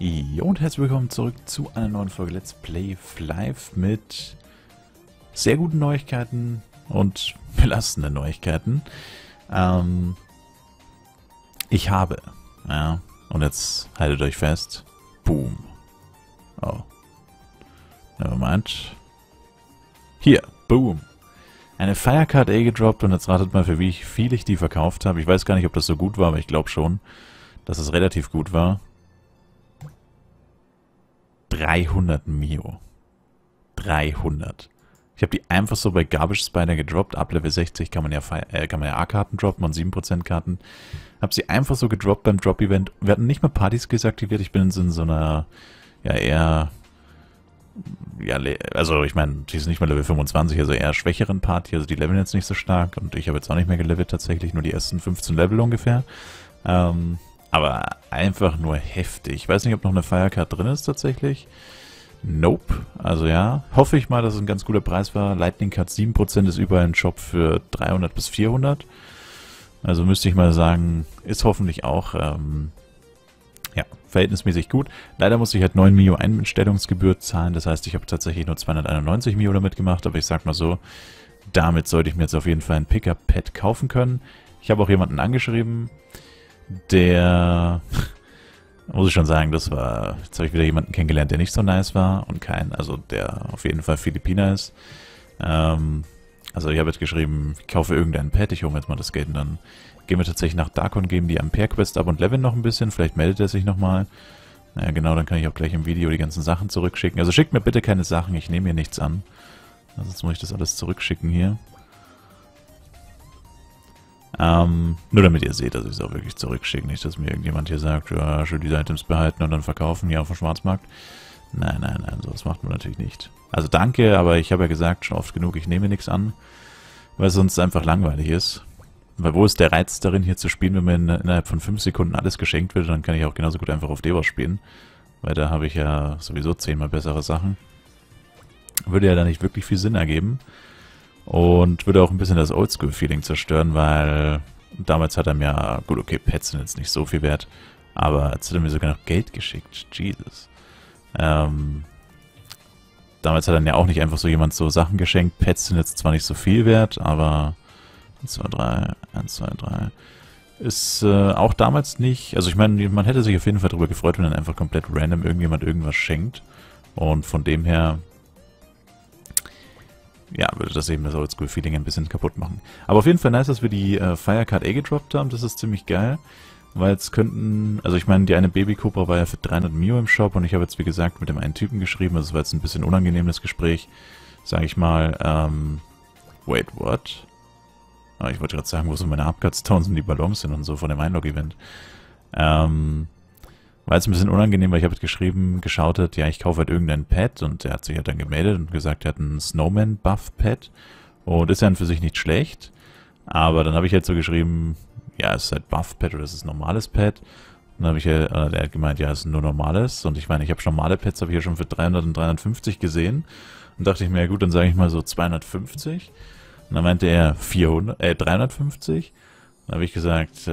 Jo, und herzlich willkommen zurück zu einer neuen Folge Let's Play Flive mit sehr guten Neuigkeiten und belastenden Neuigkeiten. Ich habe, ja, und jetzt haltet euch fest, boom. Oh. Nevermind. Hier, boom. Eine Firecard A gedroppt und jetzt ratet mal, für wie viel ich die verkauft habe. Ich weiß gar nicht, ob das so gut war, aber ich glaube schon, dass es relativ gut war. 300 Mio. 300. Ich habe die einfach so bei Garbage Spider gedroppt. Ab Level 60 kann man ja A-Karten droppen und 7% Karten. Habe sie einfach so gedroppt beim Drop-Event. Wir hatten nicht mal Party-Skills aktiviert. Ich bin in so einer, ja eher, ja, also ich meine, die ist nicht mal Level 25, also eher schwächeren Party. Also die leveln jetzt nicht so stark. Und ich habe jetzt auch nicht mehr gelevelt tatsächlich, nur die ersten 15 Level ungefähr. Aber einfach nur heftig. Ich weiß nicht, ob noch eine Firecard drin ist tatsächlich. Nope. Also ja, hoffe ich mal, dass es ein ganz guter Preis war. Lightning Card 7% ist überall im Shop für 300 bis 400. Also müsste ich mal sagen, ist hoffentlich auch ja, verhältnismäßig gut. Leider muss ich halt 9 Mio Einstellungsgebühr zahlen. Das heißt, ich habe tatsächlich nur 291 Mio damit gemacht. Aber ich sag mal so, damit sollte ich mir jetzt auf jeden Fall ein Pickup-Pad kaufen können. Ich habe auch jemanden angeschrieben, der, muss ich schon sagen, das war, jetzt habe ich wieder jemanden kennengelernt, der nicht so nice war und also der auf jeden Fall Philippiner ist. Also ich habe jetzt geschrieben, ich kaufe irgendein Pad, ich hole mir jetzt mal das Geld und dann gehen wir tatsächlich nach Darkon, geben die Ampere-Quest ab und leveln noch ein bisschen, vielleicht meldet er sich nochmal. Naja genau, dann kann ich auch gleich im Video die ganzen Sachen zurückschicken. Also schickt mir bitte keine Sachen, ich nehme hier nichts an. Also jetzt muss ich das alles zurückschicken hier. Nur damit ihr seht, dass ich es auch wirklich zurückschicke. Nicht, dass mir irgendjemand hier sagt, ja, schön diese Items behalten und dann verkaufen hier auf dem Schwarzmarkt. Nein, nein, nein, sowas macht man natürlich nicht. Also danke, aber ich habe ja gesagt, schon oft genug, ich nehme nichts an, weil es sonst einfach langweilig ist. Weil wo ist der Reiz darin, hier zu spielen, wenn mir innerhalb von 5 Sekunden alles geschenkt wird, dann kann ich auch genauso gut einfach auf Devos spielen. Weil da habe ich ja sowieso 10-mal bessere Sachen. Würde ja da nicht wirklich viel Sinn ergeben. Und würde auch ein bisschen das Oldschool-Feeling zerstören, weil damals hat er mir, gut, okay, Pets sind jetzt nicht so viel wert, aber jetzt hat er mir sogar noch Geld geschickt. Jesus. Damals hat dann ja auch nicht einfach so jemand so Sachen geschenkt. Pets sind jetzt zwar nicht so viel wert, aber 1, 2, 3, 1, 2, 3 ist auch damals nicht, also ich meine, man hätte sich auf jeden Fall darüber gefreut, wenn dann einfach komplett random irgendjemand irgendwas schenkt. Und von dem her, ja, würde das eben das Oldschool-Feeling ein bisschen kaputt machen. Aber auf jeden Fall nice, dass wir die Firecard A gedroppt haben. Das ist ziemlich geil. Weil es könnten, also ich meine, die eine Baby-Cobra war ja für 300 Mio im Shop und ich habe jetzt, wie gesagt, mit dem einen Typen geschrieben. Also es war jetzt ein bisschen unangenehmes Gespräch, sage ich mal. Wait, what? Oh, ich wollte gerade sagen, wo so meine Upcut-Stones und die Ballons sind und so von dem Einlog-Event. War jetzt ein bisschen unangenehm, weil ich habe geschrieben, geschaut, ja, ich kaufe halt irgendein Pad und er hat sich halt dann gemeldet und gesagt, er hat einen Snowman-Buff-Pad und ist ja an für sich nicht schlecht, aber dann habe ich halt so geschrieben, ja, es ist halt Buff-Pad oder es ist ein normales Pad und dann habe ich der hat gemeint, ja, es ist nur normales und ich meine, ich habe schon normale Pads, habe ich ja schon für 300 und 350 gesehen und dachte ich mir, ja gut, dann sage ich mal so 250 und dann meinte er 350 dann habe ich gesagt,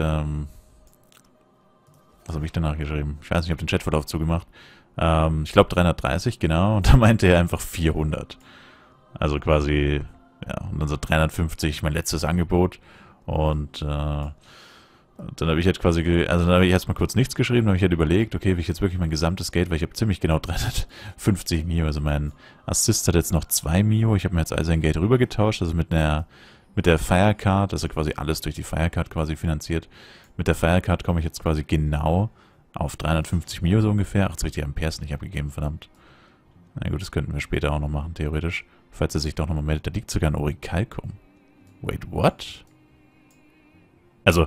was habe ich danach geschrieben? Ich weiß nicht, ich habe den Chatverlauf zugemacht. Ich glaube 330, genau. Und da meinte er einfach 400. Also quasi, ja, und dann so 350, mein letztes Angebot. Und dann habe ich halt quasi, also dann habe ich erstmal kurz nichts geschrieben, dann habe ich halt überlegt, okay, will ich jetzt wirklich mein gesamtes Geld, weil ich habe ziemlich genau 350 Mio. Also mein Assist hat jetzt noch 2 Mio. Ich habe mir jetzt all sein Geld rübergetauscht, also mit der Firecard, also quasi alles durch die Firecard quasi finanziert. Mit der Firecard komme ich jetzt quasi genau auf 350 Mio so ungefähr. Ach, jetzt habe ich die Amperes nicht abgegeben, verdammt. Na gut, das könnten wir später auch noch machen, theoretisch. Falls er sich doch nochmal meldet, da liegt sogar ein Orichalcum. Wait, what? Also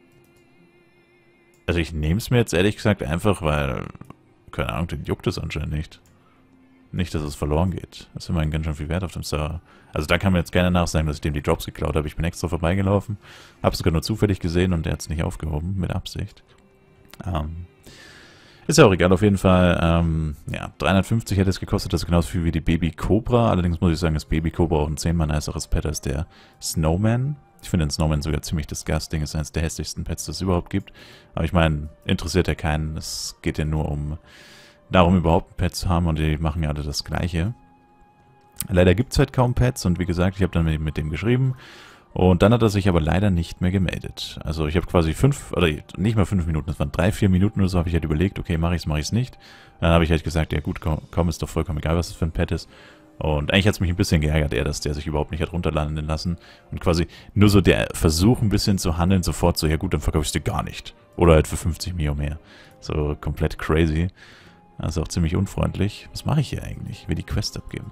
ich nehme es mir jetzt ehrlich gesagt einfach, weil, keine Ahnung, den juckt es anscheinend nicht. Nicht, dass es verloren geht. Das ist immerhin ganz schön viel wert auf dem Server. Also da kann mir jetzt keiner nachsagen, dass ich dem die Drops geklaut habe. Ich bin extra vorbeigelaufen, habe es sogar nur zufällig gesehen und der hat es nicht aufgehoben, mit Absicht. Ist ja auch egal, auf jeden Fall. Ja, 350 hätte es gekostet, das ist genauso viel wie die Baby Cobra. Allerdings muss ich sagen, dass Baby Cobra auch ein 10-mal niceres Pad als der Snowman. Ich finde den Snowman sogar ziemlich disgusting. Ist eines der hässlichsten Pets, das es überhaupt gibt. Aber ich meine, interessiert ja keinen. Es geht ja nur darum, überhaupt ein Pet zu haben und die machen ja alle das Gleiche. Leider gibt es halt kaum Pets und wie gesagt, ich habe dann mit dem geschrieben und dann hat er sich aber leider nicht mehr gemeldet. Also ich habe quasi nicht mal 5 Minuten, das waren 3, 4 Minuten oder so, habe ich halt überlegt, okay, mache ich es nicht. Dann habe ich halt gesagt, ja gut, komm, ist doch vollkommen egal, was das für ein Pet ist. Und eigentlich hat es mich ein bisschen geärgert, dass der sich überhaupt nicht hat runterladen lassen. Und quasi nur so der Versuch ein bisschen zu handeln, sofort so, ja gut, dann verkaufe ich es dir gar nicht. Oder halt für 50 Mio mehr. So komplett crazy. Also auch ziemlich unfreundlich. Was mache ich hier eigentlich? Ich will die Quest abgeben.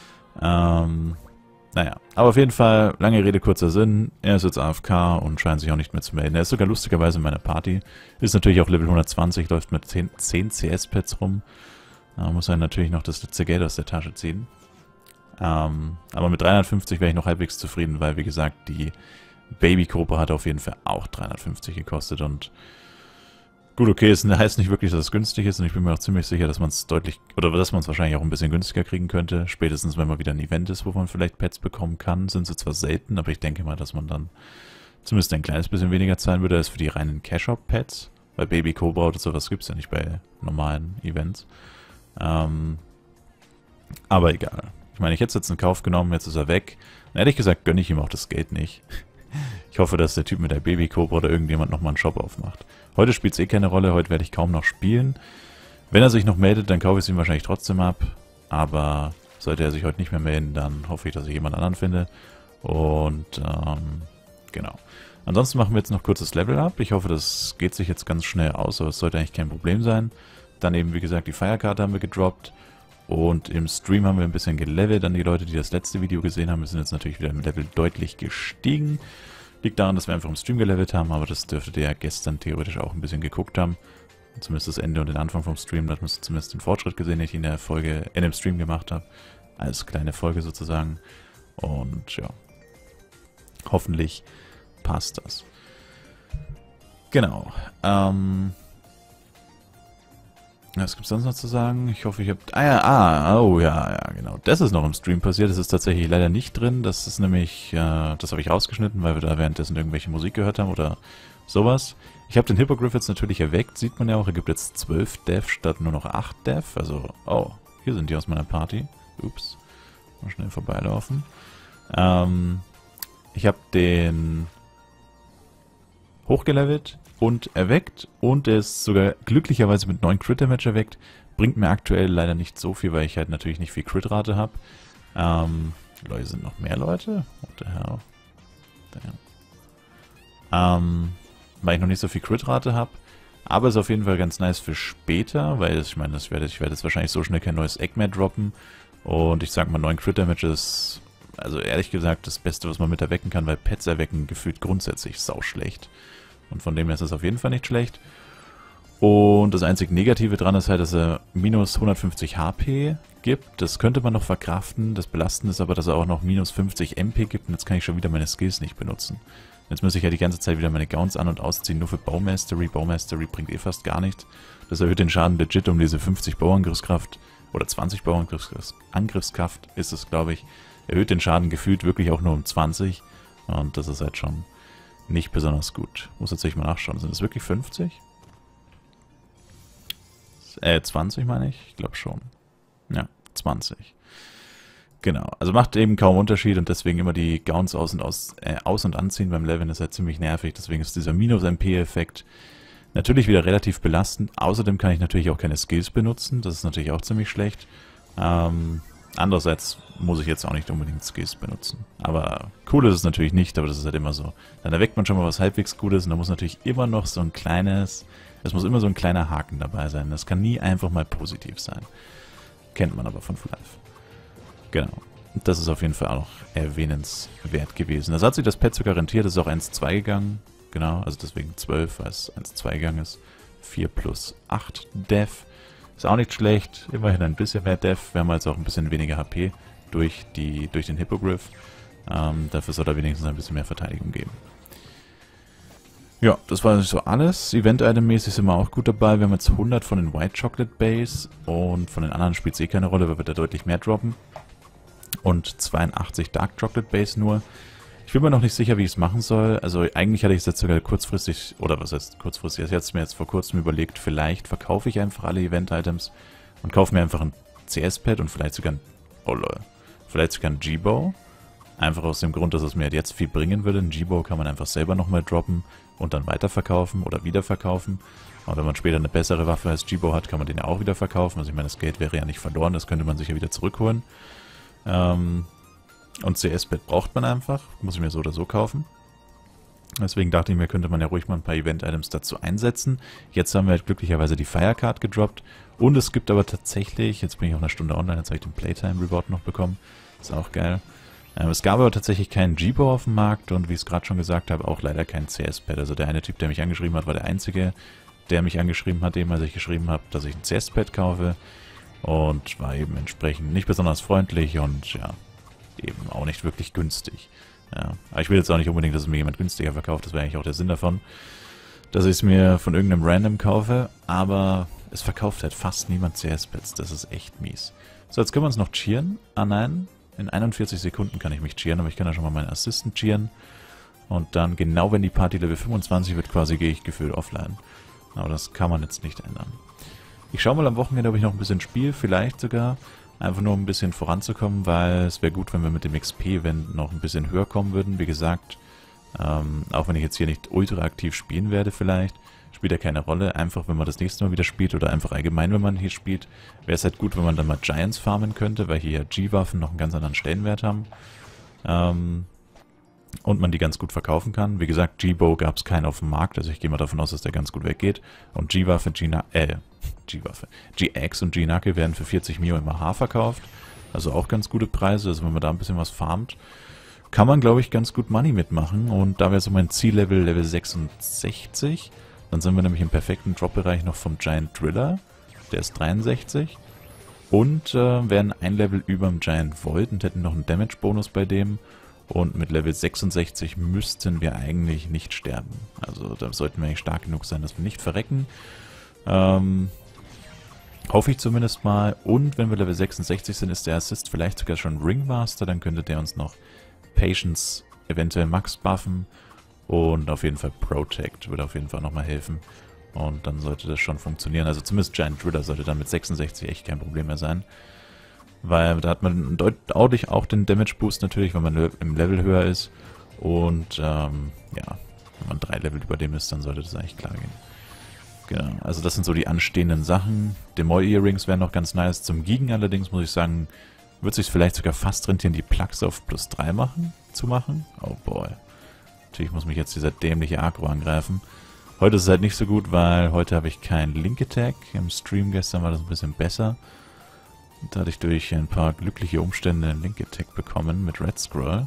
Naja, aber auf jeden Fall, lange Rede, kurzer Sinn. Er ist jetzt AFK und scheint sich auch nicht mehr zu melden. Er ist sogar lustigerweise in meiner Party. Ist natürlich auch Level 120, läuft mit 10 CS-Pads rum. Muss er natürlich noch das letzte Geld aus der Tasche ziehen. Aber mit 350 wäre ich noch halbwegs zufrieden, weil, wie gesagt, die Baby Cobra hat auf jeden Fall auch 350 gekostet und gut, okay, es heißt nicht wirklich, dass es günstig ist und ich bin mir auch ziemlich sicher, dass man es dass man es wahrscheinlich auch ein bisschen günstiger kriegen könnte. Spätestens, wenn mal wieder ein Event ist, wo man vielleicht Pets bekommen kann, sind sie zwar selten, aber ich denke mal, dass man dann zumindest ein kleines bisschen weniger zahlen würde als für die reinen Cash-Up-Pets. Bei Baby Cobra oder sowas gibt es ja nicht bei normalen Events. Aber egal. Ich meine, ich hätte es jetzt in Kauf genommen, jetzt ist er weg. Und ehrlich gesagt gönne ich ihm auch das Geld nicht. Ich hoffe, dass der Typ mit der Baby Cobra oder irgendjemand nochmal einen Shop aufmacht. Heute spielt es eh keine Rolle, heute werde ich kaum noch spielen. Wenn er sich noch meldet, dann kaufe ich es ihm wahrscheinlich trotzdem ab. Aber sollte er sich heute nicht mehr melden, dann hoffe ich, dass ich jemand anderen finde. Und genau. Ansonsten machen wir jetzt noch kurzes Level-Up. Ich hoffe, das geht sich jetzt ganz schnell aus, aber es sollte eigentlich kein Problem sein. Dann eben, wie gesagt, die Feierkarte haben wir gedroppt. Und im Stream haben wir ein bisschen gelevelt. Dann die Leute, die das letzte Video gesehen haben, wir sind jetzt natürlich wieder im Level deutlich gestiegen. Liegt daran, dass wir einfach im Stream gelevelt haben, aber das dürftet ihr ja gestern theoretisch auch ein bisschen geguckt haben. Zumindest das Ende und den Anfang vom Stream, da müsst ihr zumindest den Fortschritt gesehen, den ich in dem Stream gemacht habe. Als kleine Folge sozusagen. Und ja, hoffentlich passt das. Genau. Was gibt es sonst noch zu sagen? Ich hoffe, ich habe... ja, genau. Das ist noch im Stream passiert. Das ist tatsächlich leider nicht drin. Das ist nämlich... das habe ich rausgeschnitten, weil wir da währenddessen irgendwelche Musik gehört haben oder sowas. Ich habe den Hippogriff jetzt natürlich erweckt. Sieht man ja auch. Er gibt jetzt 12 Def statt nur noch 8 Def. Also, oh, hier sind die aus meiner Party. Ups. Mal schnell vorbeilaufen. Ich habe den hochgelevelt und erweckt und er ist sogar glücklicherweise mit 9 Crit-Damage erweckt. Bringt mir aktuell leider nicht so viel, weil ich halt natürlich nicht viel Crit-Rate habe. Leute, sind noch mehr Leute? What the hell? Damn. Weil ich noch nicht so viel Crit-Rate habe. Aber ist auf jeden Fall ganz nice für später, weil ich meine, ich werde jetzt wahrscheinlich so schnell kein neues Egg mehr droppen. Und ich sag mal, 9 Crit-Damage ist, also ehrlich gesagt, das Beste, was man mit erwecken kann, weil Pets erwecken gefühlt grundsätzlich sauschlecht. Und von dem her ist es auf jeden Fall nicht schlecht. Und das einzig Negative dran ist halt, dass er minus 150 HP gibt. Das könnte man noch verkraften. Das Belastende ist aber, dass er auch noch minus 50 MP gibt. Und jetzt kann ich schon wieder meine Skills nicht benutzen. Jetzt muss ich ja die ganze Zeit wieder meine Gowns an- und ausziehen, nur für Baumastery. Baumastery bringt eh fast gar nichts. Das erhöht den Schaden legit um diese 50 Bauangriffskraft. Oder 20 Bauangriffskraft ist es, glaube ich. Erhöht den Schaden gefühlt wirklich auch nur um 20. Und das ist halt schon nicht besonders gut. Muss tatsächlich mal nachschauen. Sind es wirklich 50? 20 meine ich? Ich glaube schon. Ja, 20. Genau. Also macht eben kaum Unterschied und deswegen immer die Gowns aus und anziehen beim Leveln ist halt ziemlich nervig. Deswegen ist dieser Minus-MP-Effekt natürlich wieder relativ belastend. Außerdem kann ich natürlich auch keine Skills benutzen. Das ist natürlich auch ziemlich schlecht. Andererseits muss ich jetzt auch nicht unbedingt Skills benutzen. Aber cool ist es natürlich nicht, aber das ist halt immer so. Dann erweckt man schon mal was halbwegs Gutes und da muss natürlich immer noch so ein kleines... Es muss immer so ein kleiner Haken dabei sein. Das kann nie einfach mal positiv sein. Kennt man aber von Life. Genau. Das ist auf jeden Fall auch noch erwähnenswert gewesen. Das hat sich das Pet sogar rentiert. Das ist auch 1-2 gegangen. Genau, also deswegen 12, weil es 1-2 gegangen ist. 4 plus 8 Def. Ist auch nicht schlecht. Immerhin ein bisschen mehr Def. Wir haben jetzt auch ein bisschen weniger HP durch den Hippogriff. Dafür soll er wenigstens ein bisschen mehr Verteidigung geben. Ja, das war so alles. Event-Item-mäßig sind wir auch gut dabei. Wir haben jetzt 100 von den White Chocolate Base und von den anderen spielt es eh keine Rolle, weil wir da deutlich mehr droppen. Und 82 Dark Chocolate Base nur. Ich bin mir noch nicht sicher, wie ich es machen soll. Also eigentlich hatte ich es jetzt sogar kurzfristig, oder was heißt kurzfristig, ich hatte mir jetzt vor kurzem überlegt, vielleicht verkaufe ich einfach alle Event-Items und kaufe mir einfach ein CS-Pad und vielleicht sogar ein, oh lol, vielleicht sogar ein G-Bow. Einfach aus dem Grund, dass es mir halt jetzt viel bringen würde. Ein G-Bow kann man einfach selber nochmal droppen und dann weiterverkaufen oder wiederverkaufen. Aber wenn man später eine bessere Waffe als G-Bow hat, kann man den ja auch wieder verkaufen. Also ich meine, das Geld wäre ja nicht verloren, das könnte man sich ja wieder zurückholen. Und CS-Pad braucht man einfach, muss ich mir so oder so kaufen. Deswegen dachte ich mir, könnte man ja ruhig mal ein paar Event-Items dazu einsetzen. Jetzt haben wir halt glücklicherweise die Firecard gedroppt. Und es gibt aber tatsächlich, jetzt bin ich auch eine Stunde online, jetzt habe ich den Playtime-Reward noch bekommen. Ist auch geil. Es gab aber tatsächlich keinen G-Bow auf dem Markt und wie ich es gerade schon gesagt habe, auch leider kein CS-Pad. Also der eine Typ, der mich angeschrieben hat, war der einzige, der mich angeschrieben hat, eben als ich geschrieben habe, dass ich ein CS-Pad kaufe. Und war eben entsprechend nicht besonders freundlich und ja, eben auch nicht wirklich günstig. Ja, aber ich will jetzt auch nicht unbedingt, dass es mir jemand günstiger verkauft, das wäre eigentlich auch der Sinn davon, dass ich es mir von irgendeinem Random kaufe, aber es verkauft halt fast niemand CS-Pads, das ist echt mies. So, jetzt können wir uns noch cheeren. Ah nein, in 41 Sekunden kann ich mich cheeren, aber ich kann ja schon mal meinen Assistant cheeren. Und dann, genau wenn die Party Level 25 wird, quasi gehe ich gefühlt offline. Aber das kann man jetzt nicht ändern. Ich schaue mal am Wochenende, ob ich noch ein bisschen spiele, vielleicht sogar. Einfach nur um ein bisschen voranzukommen, weil es wäre gut, wenn wir mit dem XP-Event noch ein bisschen höher kommen würden. Wie gesagt, auch wenn ich jetzt hier nicht ultra aktiv spielen werde vielleicht, spielt ja keine Rolle. Einfach, wenn man das nächste Mal wieder spielt oder einfach allgemein, wenn man hier spielt, wäre es halt gut, wenn man dann mal Giants farmen könnte, weil hier ja G-Waffen noch einen ganz anderen Stellenwert haben. Und man die ganz gut verkaufen kann. Wie gesagt, G-Bow gab es keinen auf dem Markt, also ich gehe mal davon aus, dass der ganz gut weggeht. Und G-Waffe, G-Axe und G-Knuckle werden für 40 Mio im AH verkauft. Also auch ganz gute Preise, also wenn man da ein bisschen was farmt, kann man, glaube ich, ganz gut Money mitmachen. Und da wäre so mein Ziellevel, Level 66. Dann sind wir nämlich im perfekten Drop-Bereich noch vom Giant Driller, der ist 63. Und wären ein Level über dem Giant Void und hätten noch einen Damage-Bonus bei dem. Und mit Level 66 müssten wir eigentlich nicht sterben. Also da sollten wir eigentlich stark genug sein, dass wir nicht verrecken. Hoffe ich zumindest mal. Und wenn wir Level 66 sind, ist der Assist vielleicht sogar schon Ringmaster. Dann könnte der uns noch Patience, eventuell Max buffen. Und auf jeden Fall Protect würde auf jeden Fall nochmal helfen. Und dann sollte das schon funktionieren. Also zumindest Giant Driller sollte dann mit 66 echt kein Problem mehr sein. Weil da hat man deutlich auch den Damage Boost natürlich, wenn man im Level höher ist. Und ja, wenn man 3 Level über dem ist, dann sollte das eigentlich klar gehen. Genau, also das sind so die anstehenden Sachen. Demoy Earrings wären noch ganz nice. Zum Gigen allerdings muss ich sagen, wird sich vielleicht sogar fast rentieren, die Plugs auf +3 zu machen. Oh boy. Natürlich muss mich jetzt dieser dämliche Agro angreifen. Heute ist es halt nicht so gut, weil heute habe ich keinen Link Attack. Im Stream gestern war das ein bisschen besser. Da hatte ich durch ein paar glückliche Umstände einen Link Attack bekommen mit Red Scroll.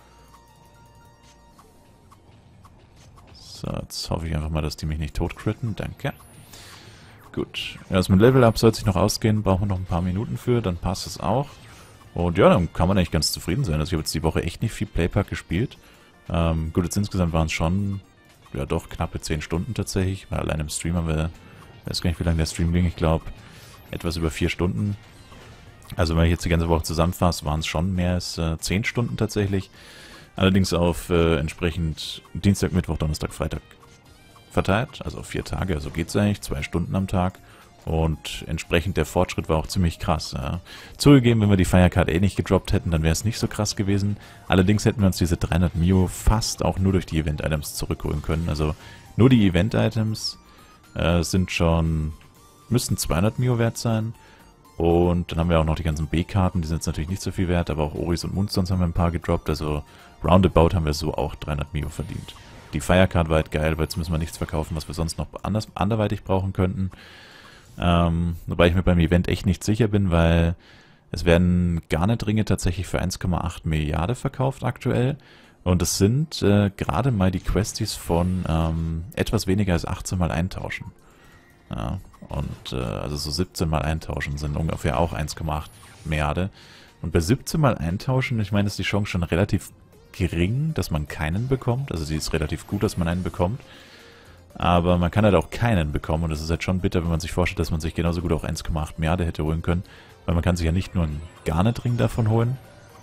So, jetzt hoffe ich einfach mal, dass die mich nicht totcritten. Danke. Gut. Ja, das mit Level Up soll sich noch ausgehen. Brauchen wir noch ein paar Minuten für, dann passt es auch. Und ja, dann kann man eigentlich ganz zufrieden sein. Also ich habe jetzt die Woche echt nicht viel Playpack gespielt. Gut, jetzt insgesamt waren es schon, ja doch, knappe 10 Stunden tatsächlich. Weil allein im Stream haben wir, ich weiß gar nicht, wie lange der Stream ging. Ich glaube, etwas über 4 Stunden. Also wenn ich jetzt die ganze Woche zusammenfasse, waren es schon mehr als 10 Stunden tatsächlich. Allerdings auf entsprechend Dienstag, Mittwoch, Donnerstag, Freitag verteilt. Also auf 4 Tage, also geht es eigentlich, 2 Stunden am Tag. Und entsprechend der Fortschritt war auch ziemlich krass. Ja. Zugegeben, wenn wir die Firecard nicht gedroppt hätten, dann wäre es nicht so krass gewesen. Allerdings hätten wir uns diese 300 Mio fast auch nur durch die Event-Items zurückholen können. Also nur die Event-Items sind schon, müssten 200 Mio wert sein. Und dann haben wir auch noch die ganzen B-Karten, die sind jetzt natürlich nicht so viel wert, aber auch Oris und Moonstones haben wir ein paar gedroppt. Also roundabout haben wir so auch 300 Mio verdient. Die Firecard war halt geil, weil jetzt müssen wir nichts verkaufen, was wir sonst noch anderweitig brauchen könnten. Wobei ich mir beim Event echt nicht sicher bin, weil es werden Garnet-Ringe tatsächlich für 1,8 Milliarden verkauft aktuell. Und es sind gerade mal die Questies von etwas weniger als 18 mal eintauschen. Ja, und also so 17 mal eintauschen sind ungefähr auch 1,8 Milliarden. Und bei 17 mal eintauschen, ich meine, ist die Chance schon relativ gering, dass man keinen bekommt. Also sie ist relativ gut, dass man einen bekommt. Aber man kann halt auch keinen bekommen und das ist halt schon bitter, wenn man sich vorstellt, dass man sich genauso gut auch 1,8 Milliarden hätte holen können. Weil man kann sich ja nicht nur einen Garnet-Ring davon holen,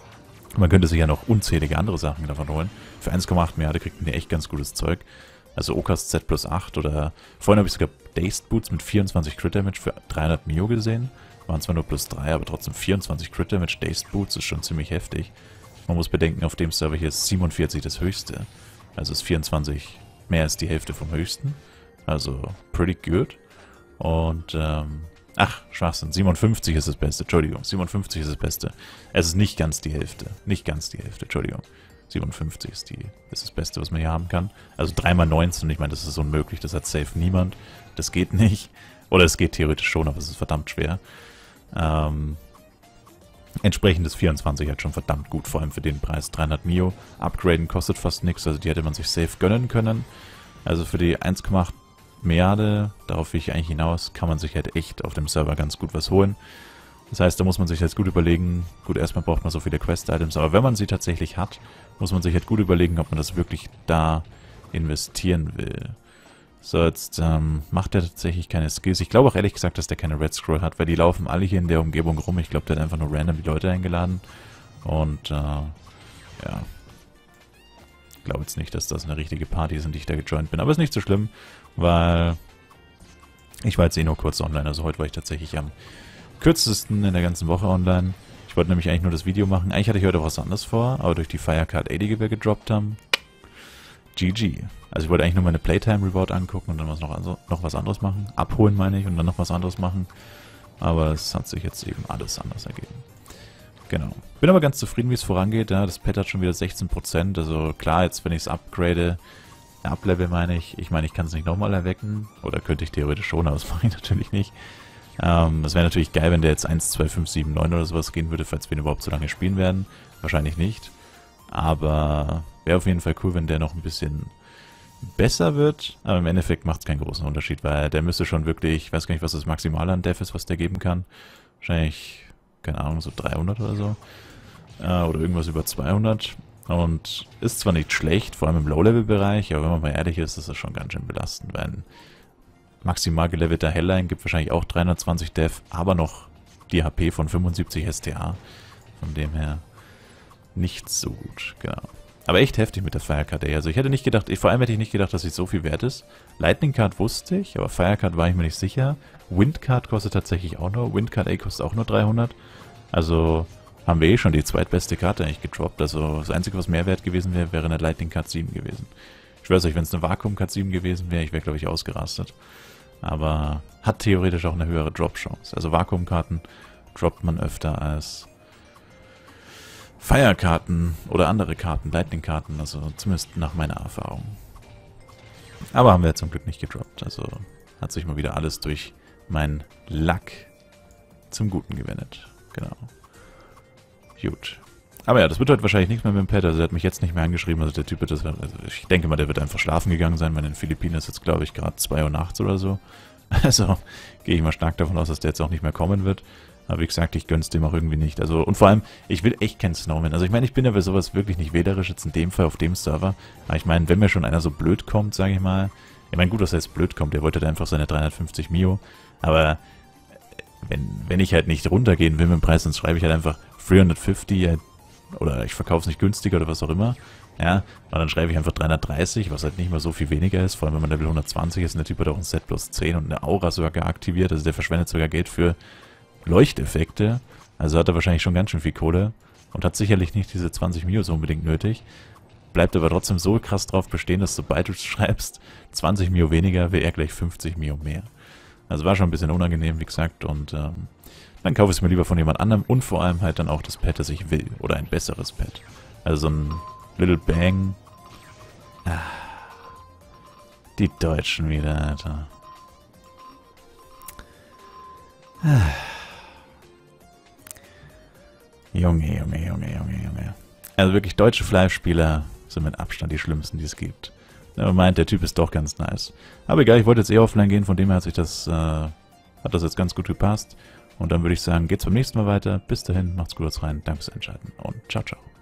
Man könnte sich ja noch unzählige andere Sachen davon holen. Für 1,8 Milliarden kriegt man ja echt ganz gutes Zeug. Also Okas Z plus 8 oder... Vorhin habe ich sogar Dazed Boots mit 24 Crit Damage für 300 Mio gesehen. Waren zwar nur plus 3, aber trotzdem 24 Crit Damage. Dazed Boots ist schon ziemlich heftig. Man muss bedenken, auf dem Server hier ist 47 das höchste. Also ist 24 mehr als die Hälfte vom höchsten. Also pretty good. Und, ach, Schwachsinn. 57 ist das Beste. Entschuldigung. 57 ist das Beste. Es ist nicht ganz die Hälfte. Nicht ganz die Hälfte. Entschuldigung. 57 ist das Beste, was man hier haben kann. Also 3x19. Ich meine, das ist unmöglich. Das hat safe niemand. Das geht nicht. Oder es geht theoretisch schon, aber es ist verdammt schwer. Entsprechend ist 24 halt schon verdammt gut. Vor allem für den Preis. 300 Mio. Upgraden kostet fast nichts. Also die hätte man sich safe gönnen können. Also für die 1,8 Milliarden, darauf will ich eigentlich hinaus, kann man sich halt echt auf dem Server ganz gut was holen. Das heißt, da muss man sich jetzt gut überlegen, gut, erstmal braucht man so viele Quest-Items, aber wenn man sie tatsächlich hat, muss man sich halt gut überlegen, ob man das wirklich da investieren will. So, jetzt macht er tatsächlich keine Skills. Ich glaube auch ehrlich gesagt, dass der keine Red Scroll hat, weil die laufen alle hier in der Umgebung rum. Ich glaube, der hat einfach nur random die Leute eingeladen. Und, ja... Ich glaube jetzt nicht, dass das eine richtige Party ist, in die ich da gejoint bin. Aber ist nicht so schlimm, weil ich war jetzt eh nur kurz online. Also heute war ich tatsächlich am kürzesten in der ganzen Woche online. Ich wollte nämlich eigentlich nur das Video machen. Eigentlich hatte ich heute was anderes vor, aber durch die Firecard 80, die wir gedroppt haben, GG. Also ich wollte eigentlich nur meine Playtime Reward angucken und dann noch was anderes machen. Abholen meine ich und dann noch was anderes machen. Aber es hat sich jetzt eben alles anders ergeben. Genau. Bin aber ganz zufrieden, wie es vorangeht. Ja, das Pet hat schon wieder 16%. Also klar, jetzt wenn ich es upgrade, uplevel meine ich. Ich meine, ich kann es nicht nochmal erwecken. Oder könnte ich theoretisch schon, aber das mache ich natürlich nicht. Das wäre natürlich geil, wenn der jetzt 1, 2, 5, 7, 9 oder sowas gehen würde, falls wir ihn überhaupt so lange spielen werden. Wahrscheinlich nicht. Aber wäre auf jeden Fall cool, wenn der noch ein bisschen besser wird. Aber im Endeffekt macht es keinen großen Unterschied, weil der müsste schon wirklich, ich weiß gar nicht, was das Maximale an Def ist, was der geben kann. Wahrscheinlich... keine Ahnung, so 300 oder so. Oder irgendwas über 200. Und ist zwar nicht schlecht, vor allem im Low-Level-Bereich, aber wenn man mal ehrlich ist, ist das schon ganz schön belastend, weil ein maximal gelevelter Hellline gibt wahrscheinlich auch 320 Def, aber noch die HP von 75 STA. Von dem her nicht so gut, genau. Aber echt heftig mit der Firecard A. Also ich hätte nicht gedacht, vor allem hätte ich nicht gedacht, dass sie so viel wert ist. Lightning Card wusste ich, aber Firecard war ich mir nicht sicher. Windcard kostet tatsächlich auch nur. Windcard A kostet auch nur 300. Also haben wir eh schon die zweitbeste Karte eigentlich gedroppt. Also das Einzige, was mehr wert gewesen wäre, wäre eine Lightning Card 7 gewesen. Ich schwör's euch, wenn es eine Vakuum Card 7 gewesen wäre, ich wäre, glaube ich, ausgerastet. Aber hat theoretisch auch eine höhere Drop-Chance. Also Vakuumkarten droppt man öfter als Firekarten oder andere Karten, Lightning-Karten, also zumindest nach meiner Erfahrung. Aber haben wir zum Glück nicht gedroppt, also hat sich mal wieder alles durch meinen Luck zum Guten gewendet. Genau. Gut. Aber ja, das wird heute wahrscheinlich nichts mehr mit dem Pet, also der hat mich jetzt nicht mehr angeschrieben, also der Typ wird das, also ich denke mal, der wird einfach schlafen gegangen sein, weil in den Philippinen ist jetzt, glaube ich, gerade 2 Uhr nachts oder so. Also gehe ich mal stark davon aus, dass der jetzt auch nicht mehr kommen wird. Aber wie gesagt, ich gönn's dem auch irgendwie nicht. Also, und vor allem, ich will echt keinen Snowman. Also ich meine, ich bin ja bei sowas wirklich nicht wählerisch, jetzt in dem Fall auf dem Server. Aber ich meine, wenn mir schon einer so blöd kommt, sage ich mal. Ich meine, gut, dass er jetzt blöd kommt, der wollte halt einfach seine 350 Mio. Aber wenn ich halt nicht runtergehen will mit dem Preis, dann schreibe ich halt einfach 350 oder ich verkaufe es nicht günstiger oder was auch immer. Ja, und dann schreibe ich einfach 330, was halt nicht mal so viel weniger ist. Vor allem, wenn man Level 120 ist und der Typ hat auch ein Set plus 10 und eine Aura sogar aktiviert. Also der verschwendet sogar Geld für Leuchteffekte, also hat er wahrscheinlich schon ganz schön viel Kohle und hat sicherlich nicht diese 20 Mio so unbedingt nötig. Bleibt aber trotzdem so krass drauf bestehen, dass sobald du schreibst, 20 Mio weniger, wäre er gleich 50 Mio mehr. Also war schon ein bisschen unangenehm, wie gesagt, und dann kaufe ich es mir lieber von jemand anderem und vor allem halt dann auch das Pet, das ich will, oder ein besseres Pet. Also so ein Little Bang. Die Deutschen wieder, Alter. Junge. Also wirklich, deutsche Fleischspieler sind mit Abstand die schlimmsten, die es gibt. Man meint, der Typ ist doch ganz nice. Aber egal, ich wollte jetzt eh offline gehen, von dem her hat das jetzt ganz gut gepasst. Und dann würde ich sagen, geht's beim nächsten Mal weiter. Bis dahin, macht's gut, haut's rein, danke fürs Einschalten und ciao, ciao.